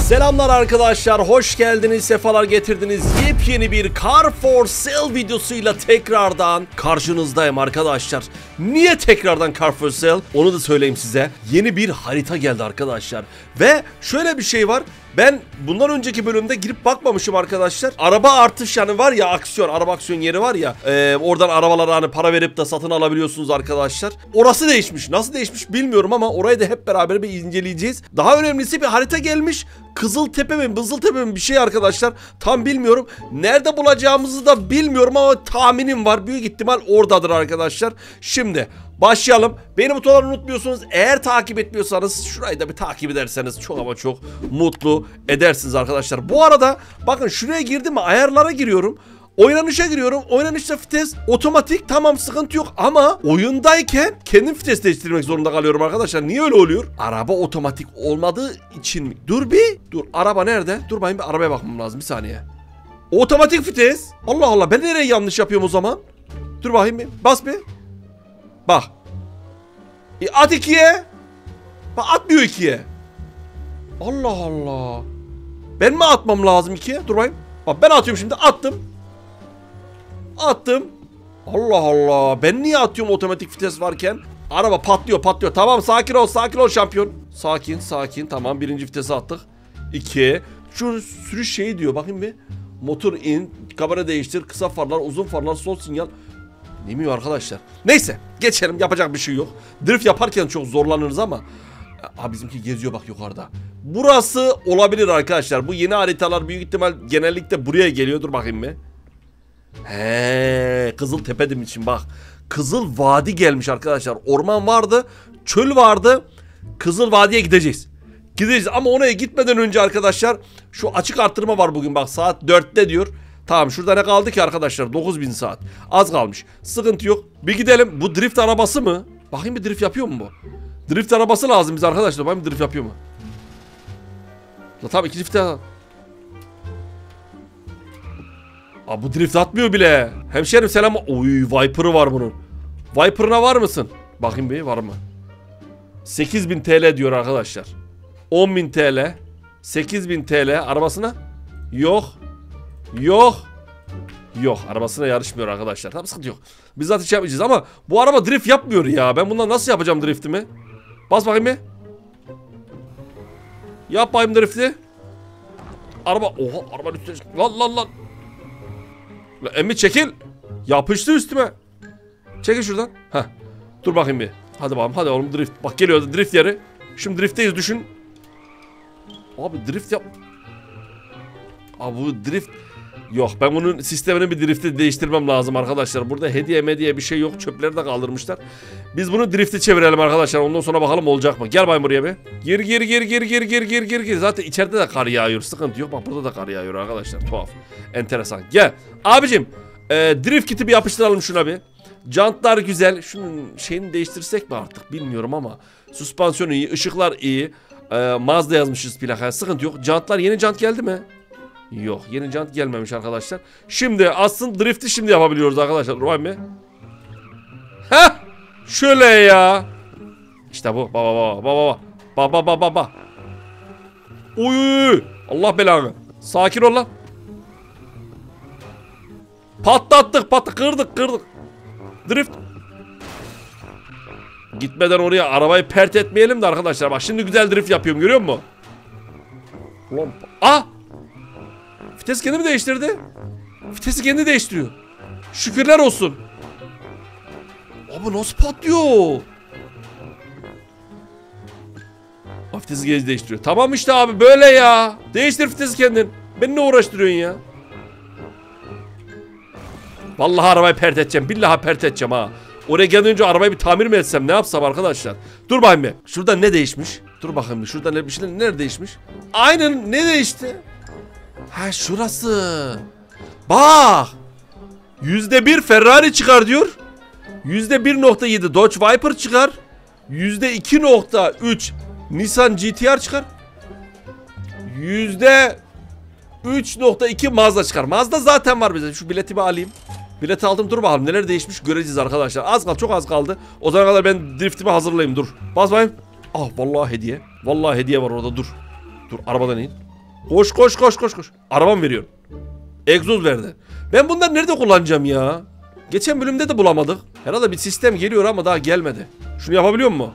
Selamlar arkadaşlar, hoş geldiniz, sefalar getirdiniz. Yepyeni bir Car for Sale videosuyla tekrardan karşınızdayım arkadaşlar. Niye tekrardan Car for Sale? Onu da söyleyeyim size. Yeni bir harita geldi arkadaşlar. Ve şöyle bir şey var. Ben bundan önceki bölümde girip bakmamışım arkadaşlar. Araba artış yani var ya, aksiyon, araba aksiyon yeri var ya. Oradan arabalara hani para verip de satın alabiliyorsunuz arkadaşlar. Orası değişmiş. Nasıl değişmiş bilmiyorum ama orayı da hep beraber bir inceleyeceğiz. Daha önemlisi bir harita gelmiş. Kızıltepe mi, Bızıltepe mi bir şey arkadaşlar. Tam bilmiyorum. Nerede bulacağımızı da bilmiyorum ama tahminim var. Büyük ihtimal oradadır arkadaşlar. Şimdi başlayalım. Beni butonları unutmuyorsunuz. Eğer takip etmiyorsanız şurayı da bir takip ederseniz çok ama çok mutlu edersiniz arkadaşlar. Bu arada bakın şuraya girdim mi, ayarlara giriyorum. Oynanışa giriyorum. Oynanışta vites otomatik, tamam, sıkıntı yok ama oyundayken kendim vites değiştirmek zorunda kalıyorum arkadaşlar. Niye öyle oluyor? Araba otomatik olmadığı için mi? Dur bir. Dur, araba nerede? Dur bakayım, bir arabaya bakmam lazım, bir saniye. Otomatik vites. Allah Allah, ben nereye yanlış yapıyorum o zaman? Dur bakayım bir. Bas bir. Bak. At 2'ye. Bak, atmıyor 2'ye. Allah Allah. Ben mi atmam lazım 2'ye? Dur bakayım. Bak ben atıyorum şimdi. Attım. Attım. Allah Allah. Ben niye atıyorum otomatik vites varken? Araba patlıyor patlıyor. Tamam, sakin ol sakin ol şampiyon. Sakin sakin. Tamam, birinci vitesi attık. 2. Şu sürüş şeyi diyor. Bakayım bir. Motor in. Kamera değiştir. Kısa farlar, uzun farlar, sol sinyal. Demiyor arkadaşlar. Neyse geçelim, yapacak bir şey yok. Drift yaparken çok zorlanırız ama. Abi bizimki geziyor bak yukarıda. Burası olabilir arkadaşlar. Bu yeni haritalar büyük ihtimal genellikle buraya geliyor. Dur bakayım bir. Kızıltepe dedim için bak. Kızıl Vadi gelmiş arkadaşlar. Orman vardı, çöl vardı. Kızıl Vadi'ye gideceğiz. Gideceğiz ama oraya gitmeden önce arkadaşlar şu açık arttırma var bugün, bak saat 4'te diyor. Tamam, şurada ne kaldı ki arkadaşlar? 9000 saat. Az kalmış. Sıkıntı yok. Bir gidelim. Bu drift arabası mı? Bakayım bir, drift yapıyor mu bu? Drift arabası lazım bize arkadaşlar. Bakayım drift yapıyor mu? Tamam, ikinci vites. Aa, bu drift atmıyor bile. Hemşerim selam. Oy, Viper'ı var bunun. Viper'ına var mısın? Bakayım bir, var mı? 8000 TL diyor arkadaşlar. 10.000 TL. 8000 TL arabasına? Yok. Yok. Yok, arabasına yarışmıyor arkadaşlar. Tamam, sıkıntı yok. Biz zaten şey yapmayacağız ama bu araba drift yapmıyor ya. Ben bundan nasıl yapacağım driftimi? Bas bakayım bir. Yap bakayım drifti. Araba, oha, arabanın üstüne çık. Lan. Lan emmi çekil. Yapıştı üstüme. Çekil şuradan. Heh. Dur bakayım bir. Hadi bakalım, hadi oğlum, drift. Bak geliyor drift yeri. Şimdi driftteyiz, düşün. Abi drift yap. Abi bu drift. Yok, ben bunun sistemini bir drifti değiştirmem lazım arkadaşlar. Burada hediye mediye bir şey yok. Çöpleri de kaldırmışlar. Biz bunu drifti çevirelim arkadaşlar. Ondan sonra bakalım olacak mı? Gel bayım buraya bir. Gir. Zaten içeride de kar yağıyor. Sıkıntı yok. Bak burada da kar yağıyor arkadaşlar. Tuhaf. Enteresan. Gel. Abicim. Drift kiti bir yapıştıralım şuna bir. Jantlar güzel. Şunun şeyini değiştirsek mi artık bilmiyorum ama. Süspansiyonu iyi. Işıklar iyi. Mazda yazmışız plakaya. Sıkıntı yok. Jantlar, yeni jant geldi mi? Yok, yeni jant gelmemiş arkadaşlar. Şimdi aslında drifti şimdi yapabiliyoruz arkadaşlar. Ruhan mi? Heh! Şöyle ya. İşte bu. Baba. Uy! Allah belanı. Sakin ol lan. Patlattık. Kırdık. Drift. Gitmeden oraya arabayı pert etmeyelim de arkadaşlar. Bak şimdi güzel drift yapıyorum, görüyor musun? Ulan. Vites kendi mi değiştirdi? Vitesi kendi değiştiriyor. Şükürler olsun. Abi nasıl patlıyor? Vitesi kendi değiştiriyor. Tamam işte abi, böyle ya. Değiştir vitesi kendin. Beni ne uğraştırıyorsun ya? Vallahi arabayı pert edeceğim. Billahi pert edeceğim ha. Oraya gelmeden önce arabayı bir tamir mi etsem, ne yapsam arkadaşlar? Dur bakayım bir. Şurada ne değişmiş? Dur bakayım bir. Şurada bir şey, nerede değişmiş? Aynen, ne değişti? Ha, şurası. Bak. %1 Ferrari çıkar diyor. %1.7 Dodge Viper çıkar. %2.3 Nissan GT-R çıkar. %3.2 Mazda çıkar. Mazda zaten var bize. Şu biletimi alayım. Bileti aldım, dur bakalım neler değişmiş göreceğiz arkadaşlar. Az kaldı, çok az kaldı. O zaman kadar ben driftimi hazırlayayım, dur. Bas bakayım. Ah, vallahi hediye. Vallahi hediye var orada, dur. Dur, arabadan in. Koş koş koş koş koş. Arabam veriyor. Egzoz verdi. Ben bunları nerede kullanacağım ya? Geçen bölümde de bulamadık. Herhalde bir sistem geliyor ama daha gelmedi. Şunu yapabiliyor mu?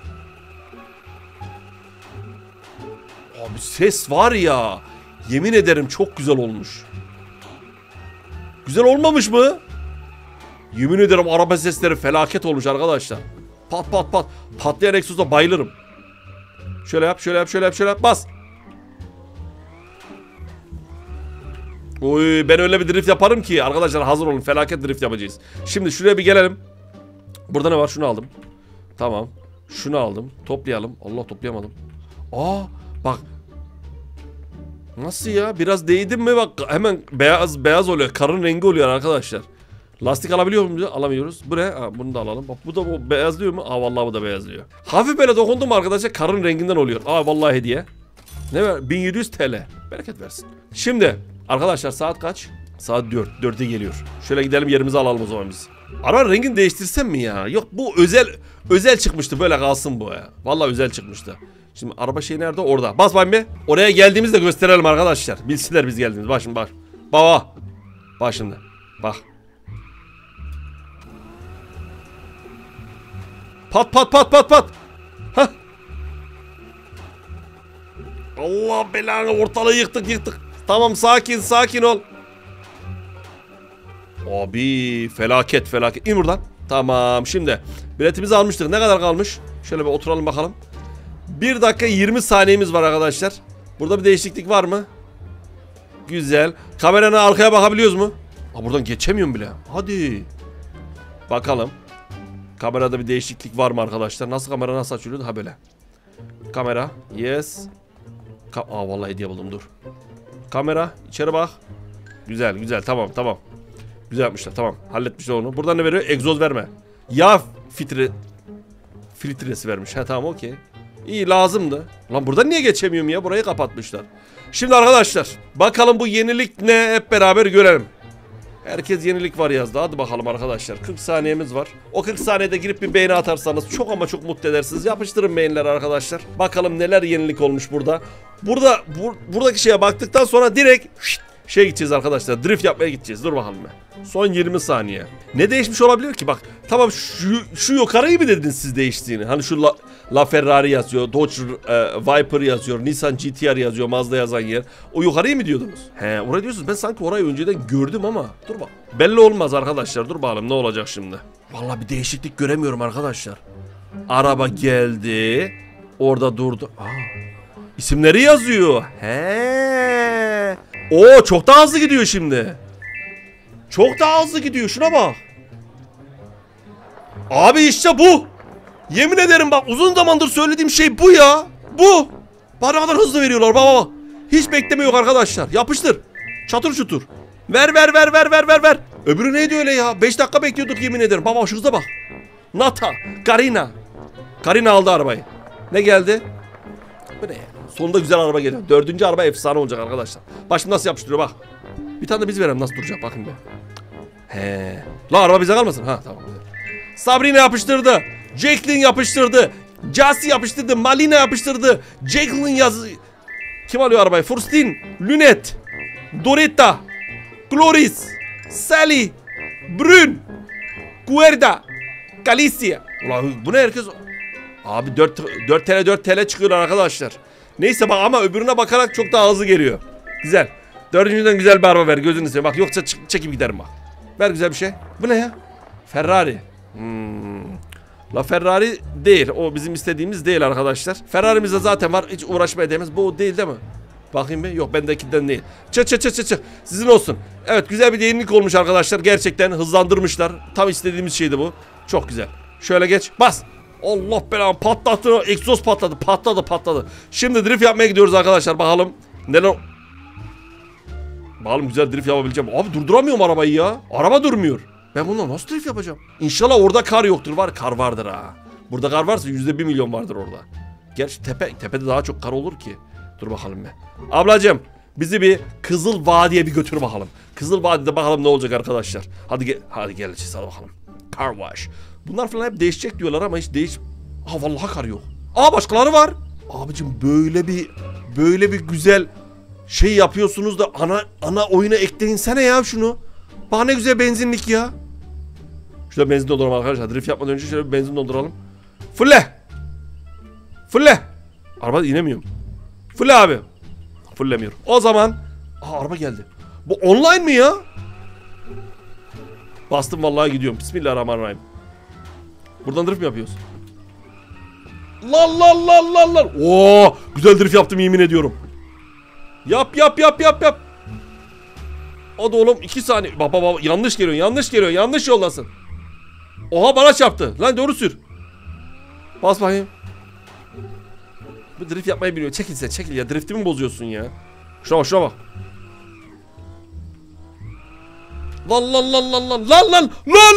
Abi ses var ya. Yemin ederim çok güzel olmuş. Güzel olmamış mı? Yemin ederim araba sesleri felaket olmuş arkadaşlar. Pat pat pat. Patlayan egzoza bayılırım. Şöyle yap, şöyle yap, şöyle yap, şöyle yap. Bas. Oy, ben öyle bir drift yaparım ki arkadaşlar, hazır olun, felaket drift yapacağız. Şimdi şuraya bir gelelim. Burada ne var? Şunu aldım. Tamam. Şunu aldım. Toplayalım. Allah, toplayamadım. Aa bak. Nasıl ya? Biraz değdim mi bak hemen beyaz beyaz oluyor. Karın rengi oluyor arkadaşlar. Lastik alabiliyor muyuz? Alamıyoruz. Bu ne? Ha, bunu da alalım. Bak bu da bu beyazlıyor mu? Aa vallahi bu da beyazlıyor. Hafif böyle dokundum mu arkadaşlar karın renginden oluyor. Aa vallahi hediye. Ne ver? 1700 TL. Bereket versin. Şimdi arkadaşlar saat kaç? Saat 4. 4'e geliyor. Şöyle gidelim yerimizi alalım o zaman biz. Arabanın rengini değiştirsem mi ya? Yok bu özel çıkmıştı, böyle kalsın bu ya. Vallahi özel çıkmıştı. Şimdi araba şey nerede? Orada. Bas bakayım bir. Oraya geldiğimizde gösterelim arkadaşlar. Bilsinler biz geldiğimiz. Bak şimdi bak. Baba. Bak şimdi. Bak. Pat pat pat pat pat. Hah. Allah belanı, ortalığı yıktık. Tamam, sakin ol. Abi felaket. İn buradan. Tamam, şimdi biletimizi almıştık. Ne kadar kalmış? Şöyle bir oturalım bakalım. 1 dakika 20 saniyemiz var arkadaşlar. Burada bir değişiklik var mı? Güzel. Kameranın arkaya bakabiliyoruz mu? Aa, buradan geçemiyorum bile. Hadi. Bakalım. Kamerada bir değişiklik var mı arkadaşlar? Kamera nasıl açılıyordu? Ha böyle. Kamera. Yes. Aa vallahi hediye buldum, dur. Kamera. İçeri bak. Güzel. Tamam. Güzel yapmışlar. Tamam. Halletmişler onu. Buradan ne veriyor? Egzoz verme. Yağ filtresi vermiş. Ha tamam, okey. İyi, lazımdı. Lan buradan niye geçemiyorum ya? Burayı kapatmışlar. Şimdi arkadaşlar bakalım bu yenilik ne, hep beraber görelim. Herkes yenilik var yazdı. Hadi bakalım arkadaşlar. 40 saniyemiz var. O 40 saniyede girip bir beğeni atarsanız çok ama çok mutlu edersiniz. Yapıştırın beğenileri arkadaşlar. Bakalım neler yenilik olmuş burada. Buradaki şeye baktıktan sonra direkt gideceğiz arkadaşlar. Drift yapmaya gideceğiz. Dur bakalım ben. Son 20 saniye. Ne değişmiş olabilir ki? Bak tamam, şu yukarıyı mı dediniz siz değiştiğini? Hani şu La Ferrari yazıyor, Dodge Viper yazıyor, Nissan GT-R yazıyor, Mazda yazan yer. O yukarıyı mı diyordunuz? He, oraya diyorsunuz. Ben sanki orayı önceden gördüm ama dur bak. Belli olmaz arkadaşlar. Dur bakalım ne olacak şimdi. Vallahi bir değişiklik göremiyorum arkadaşlar. Araba geldi. Orada durdu. Aa, isimleri yazıyor. He. Oo, çok daha hızlı gidiyor şimdi. Çok daha hızlı gidiyor. Şuna bak. Abi işte bu. Yemin ederim bak, uzun zamandır söylediğim şey bu ya. Bu. Bana kadar hızlı veriyorlar baba. Hiç bekleme yok arkadaşlar. Yapıştır. Çatır çutur. Ver. Öbürü neydi öyle ya? 5 dakika bekliyorduk yemin ederim. Baba şu hıza bak. Nata. Karina aldı arabayı. Ne geldi? Bu ne ya? Sonunda güzel araba geliyor. 4. araba efsane olacak arkadaşlar. Bak şimdi nasıl yapıştırıyor bak. Bir tane de biz verelim, nasıl duracak bakın be. He. La araba bize kalmasın. Ha tamam. Sabrina yapıştırdı. Jacqueline yapıştırdı. Jassy yapıştırdı. Malina yapıştırdı. Jacqueline Kim alıyor arabayı? Furstin. Lynette. Doretta. Gloris. Sally. Brün. Guerda. Galicia. Ulan bu ne herkes... Abi 4 TL çıkıyor arkadaşlar. Neyse bak, ama öbürüne bakarak çok daha hızlı geliyor. Güzel. 4.'den güzel bir araba ver gözünü seveyim. Bak yoksa çekip giderim bak. Ver güzel bir şey. Bu ne ya? Ferrari. La Ferrari değil. O bizim istediğimiz değil arkadaşlar. Ferrari'mizde zaten var. Hiç uğraşmaya değmez. Bu değil mi? Bakayım bir. Yok, bendekinden değil. Çık. Sizin olsun. Evet, güzel bir yenilik olmuş arkadaşlar. Gerçekten hızlandırmışlar. Tam istediğimiz şeydi bu. Çok güzel. Şöyle geç. Bas. Allah belanı, patlattı. Egzoz patladı. Şimdi drift yapmaya gidiyoruz arkadaşlar. Bakalım neler... Bakalım güzel drift yapabileceğim. Abi durduramıyorum arabayı ya. Araba durmuyor. Ben bununla nasıl drift yapacağım? İnşallah orada kar yoktur. Kar vardır ha. Burada kar varsa %1 milyon vardır orada. Gerçi tepede daha çok kar olur ki. Dur bakalım be. Ablacığım bizi bir Kızıl Vadi'ye bir götür bakalım. Kızıl Vadi'de bakalım ne olacak arkadaşlar. Hadi gel hadi bakalım. Car wash. Bunlar falan hep değişecek diyorlar ama hiç Aa vallahi kar yok. Aa, başkaları var. Abicim böyle bir güzel şey yapıyorsunuz da ana oyuna ekleyinsene ya şunu. Bak ne güzel benzinlik ya. Şurada benzin dolduralım arkadaşlar. Drift yapmadan önce şöyle bir benzin dolduralım. Fulle. Fulle. Araba inemiyorum. Fulle abi. Fullemiyorum. O zaman. Araba geldi. Bu online mi ya? Bastım vallahi gidiyorum. Bismillahirrahmanirrahim. Buradan drift mi yapıyoruz? Lan. Oo, güzel drift yaptım yemin ediyorum. Yap. Hadi oğlum 2 saniye. Baba yanlış geliyor. Yanlış yoldasın. Oha bana çarptı. Lan doğru sür. Bas bakayım. Bu drift yapmayı biliyor. Çekil ya. Driftimi bozuyorsun ya. Şuna bak. Lan.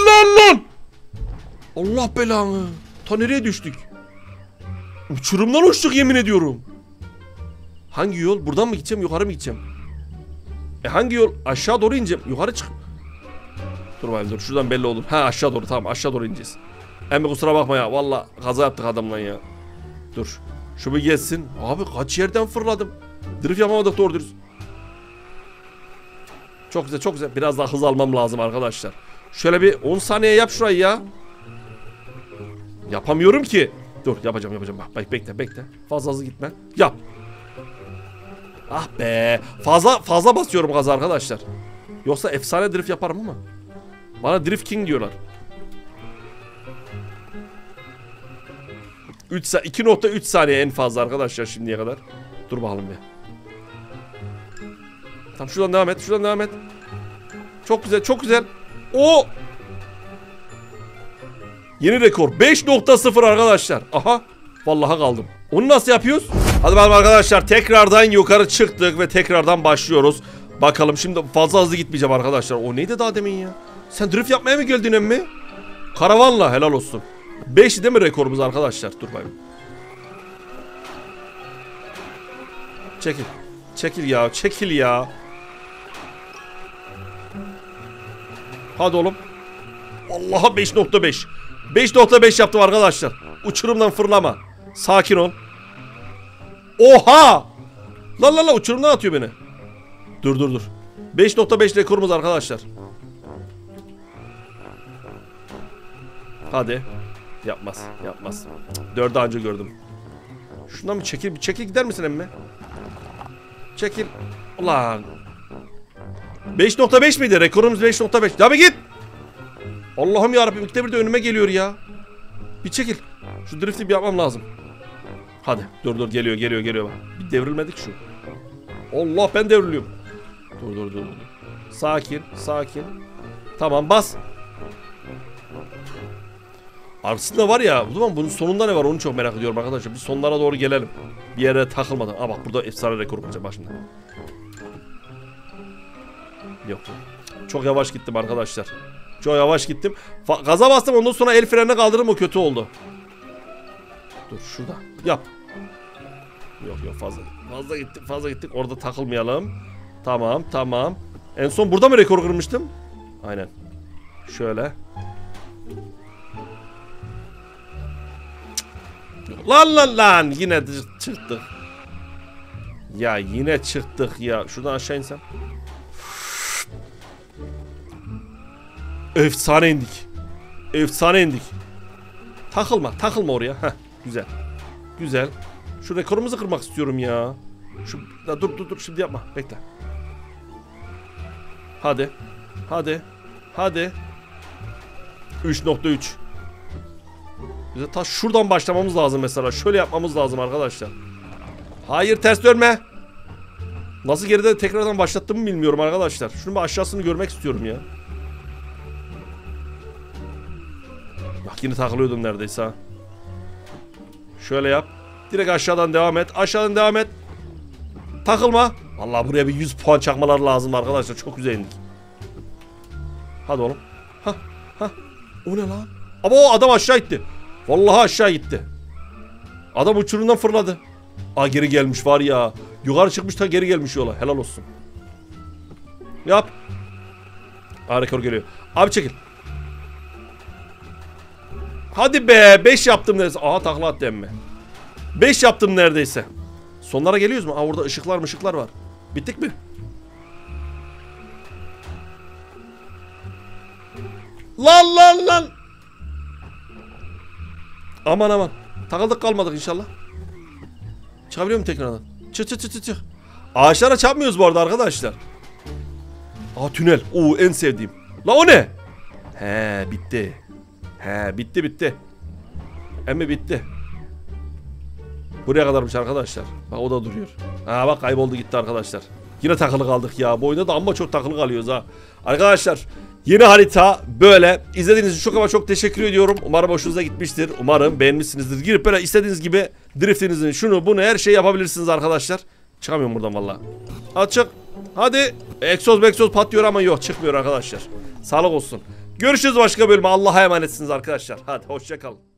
Allah belanı. Ta nereye düştük? Uçurumdan uçtuk yemin ediyorum. Hangi yol? Buradan mı gideceğim? Yukarı mı gideceğim? Hangi yol? Aşağı doğru ineceğim. Yukarı çık. Dur bakayım dur. Şuradan belli olur. Aşağı doğru. Tamam aşağı doğru ineceğiz. Emmi kusura bakma ya. Valla kaza yaptık adamla ya. Dur. Şu bir geçsin. Abi kaç yerden fırladım. Drift yapamadık doğru dürüst. Çok güzel. Biraz daha hız almam lazım arkadaşlar. Şöyle bir 10 saniye yap şurayı ya. Yapamıyorum ki. Dur yapacağım. Bak bekle. Fazla hızlı gitme. Yap. Ah be. Fazla basıyorum gaza arkadaşlar. Yoksa efsane drift yaparım ama. Bana Drift King diyorlar. 2.3 saniye en fazla arkadaşlar şimdiye kadar. Dur bakalım bir. Tamam şuradan devam et. Çok güzel. O yeni rekor 5.0 arkadaşlar. Aha vallahi kaldım. Onu nasıl yapıyoruz? Hadi bakalım arkadaşlar tekrardan yukarı çıktık ve tekrardan başlıyoruz. Bakalım şimdi fazla hızlı gitmeyeceğim arkadaşlar. O neydi daha demin ya? Sen drift yapmaya mı geldin emmi? Karavanla helal olsun. 5 değil mi rekorumuz arkadaşlar? Dur bakayım. Çekil ya. Hadi oğlum. Allah'a 5.5. 5.5 yaptım arkadaşlar. Uçurumdan fırlama. Sakin ol. Oha! Lan uçurumdan atıyor beni. Dur. 5.5 rekorumuz arkadaşlar. Hadi. Yapmaz. 4'ü anca gördüm. Şundan bir çekil gider misin emmi? Çekil. Ulan. 5.5 miydi? Rekorumuz 5.5. Ya bir git. Allah'ım yarabbim ilk bir de önüme geliyor ya. Bir çekil. Şu drifti bir yapmam lazım. Hadi. Dur geliyor bak. Bir devrilmedik şu. Allah ben devriliyorum. Dur. Sakin. Tamam bas. Aslında var ya, o zaman bunun sonunda ne var onu çok merak ediyorum arkadaşlar. Biz sonlara doğru gelelim. Bir yere takılmadan. Aa bak burada efsane rekor olacak bak şimdi. Yok. Çok yavaş gittim arkadaşlar. Gaza bastım ondan sonra el frenine kaldırdım o kötü oldu. Dur şurada. Yap. Yok fazla gittik. Orada takılmayalım. Tamam. En son burada mı rekor kırmıştım? Aynen. Şöyle. Lan yine çıktık. Ya yine çıktık ya. Şuradan aşağı insem. Efsane indik. Takılma oraya. Heh, güzel. Şu rekorumuzu kırmak istiyorum ya. Dur şimdi yapma. Bekle. Hadi. 3.3. Bize ta şuradan başlamamız lazım mesela. Şöyle yapmamız lazım arkadaşlar. Hayır ters dönme. Nasıl geride tekrardan başlattığımı bilmiyorum arkadaşlar. Şunun bir aşağısını görmek istiyorum ya. Bak yine takılıyordum neredeyse ha. Şöyle yap. Direkt aşağıdan devam et. Takılma. Vallahi buraya bir 100 puan çakmalar lazım arkadaşlar. Çok güzel indik. Hadi oğlum. Hah. O ne lan? Ama o adam aşağı gitti. Vallahi aşağı gitti. Adam uçurumdan fırladı. Geri gelmiş var ya. Yukarı çıkmış da geri gelmiş yola. Helal olsun. Yap. Rekor geliyor. Abi çekil. Hadi be. 5 yaptım neredeyse. Takla attı emme. 5 yaptım neredeyse. Sonlara geliyoruz mu? Orada ışıklar var. Bittik mi? Lan. Aman. Takıldık kalmadık inşallah. Çıkabiliyor muyum tekrardan? Çık. Ağaçlara çarpmıyoruz bu arada arkadaşlar. Aa, tünel. Oo, en sevdiğim. La o ne? He, bitti. Bitti. Ama bitti. Buraya kadarmış arkadaşlar. Bak o da duruyor. Ha bak, kayboldu gitti arkadaşlar. Yine takılı kaldık ya. Bu oyunda da amma çok takılı kalıyoruz ha. Arkadaşlar yeni harita böyle. İzlediğiniz için çok ama çok teşekkür ediyorum. Umarım hoşunuza gitmiştir. Umarım beğenmişsinizdir. Girip böyle istediğiniz gibi driftinizin şunu bunu her şeyi yapabilirsiniz arkadaşlar. Çıkamıyorum buradan valla. Açık. Hadi. Egzoz patlıyor ama yok, çıkmıyor arkadaşlar. Sağlık olsun. Görüşürüz başka bölüme. Allah'a emanetsiniz arkadaşlar. Hadi hoşça kalın.